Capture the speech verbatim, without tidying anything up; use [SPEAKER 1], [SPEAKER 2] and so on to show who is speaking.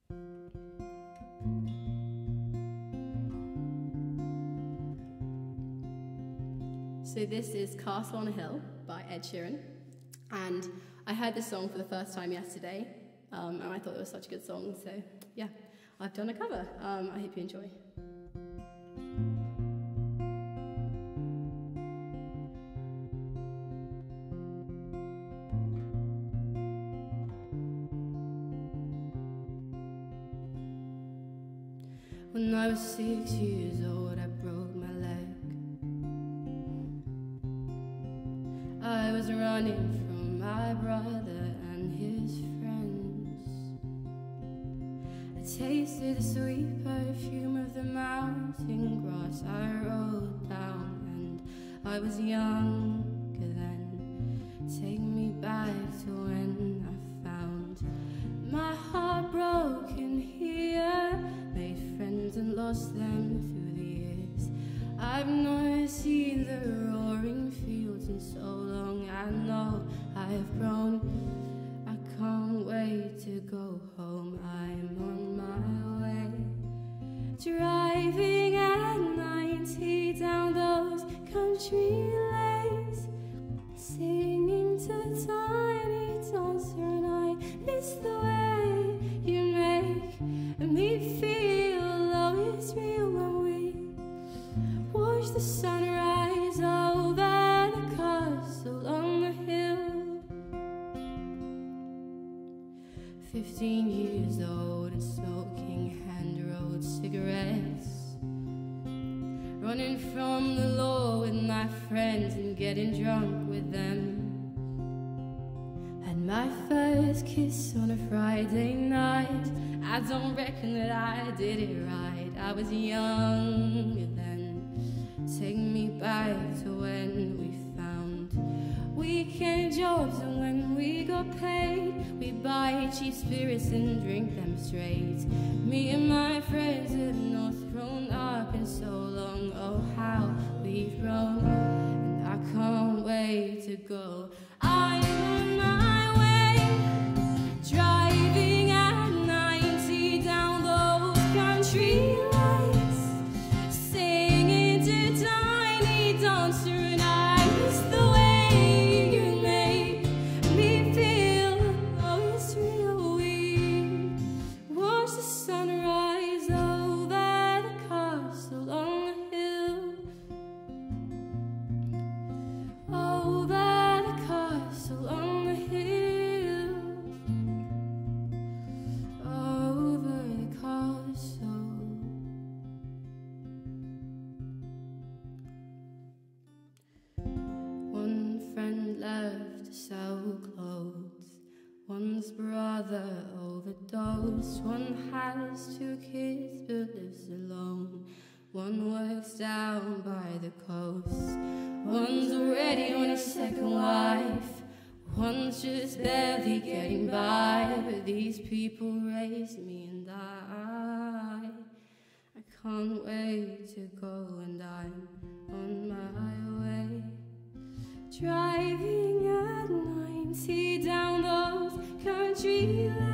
[SPEAKER 1] So this is Castle on a Hill by Ed Sheeran, and I heard this song for the first time yesterday, um, and I thought it was such a good song, so yeah, I've done a cover. Um, I hope you enjoy. When I was six years old, I broke my leg. I was running from my brother and his friends. I tasted the sweet perfume of the mountain grass I rode down, and I was younger then. Take me back to when I found my heart broken here, made friends and lost them through the years. I've never seen the roaring fields in so long. I know I've grown. I can't wait to go home. I'm on my way, driving at ninety down those country lanes, singing to the tiny dancer, and I miss the way you make me feel. Oh, it's real when we watch the sunrise over the castle on the hill. Fifteen years old and smoking hand-rolled cigarettes, running from the law with my friends and getting drunk with them. Had my first kiss on a Friday night. I don't reckon that I did it right. I was younger then. Take me back to when we found weekend jobs, and when we got paid, we'd buy cheap spirits and drink them straight. Me and my friends have not thrown up in so long. Oh, how we've grown, and I can't wait to go. I'm on my way, driving at ninety down those country lanes, singing to tiny dancer, and I miss the way you make me feel. Oh, it's real. We watch the sunrise over the castle on the hill, over the castle on the hill, over the castle. One friend left to sell clothes, one's brother overdosed, one has two kids but lives alone, one works down by the coast, one's already on his second wife, one's just barely getting by. But these people raised me, and I I can't wait to go, and I'm on my way, driving at ninety down those country lanes.